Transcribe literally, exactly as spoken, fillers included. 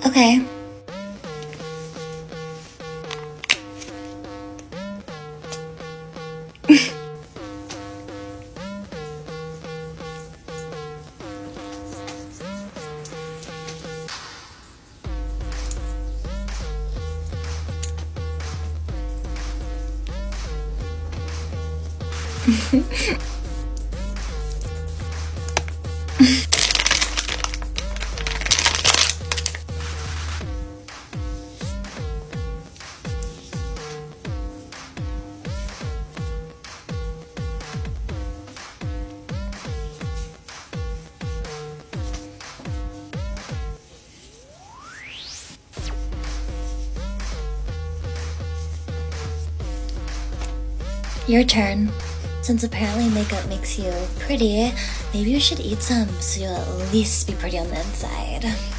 Okay. Your turn. Since apparently makeup makes you pretty, maybe you should eat some so you'll at least be pretty on the inside.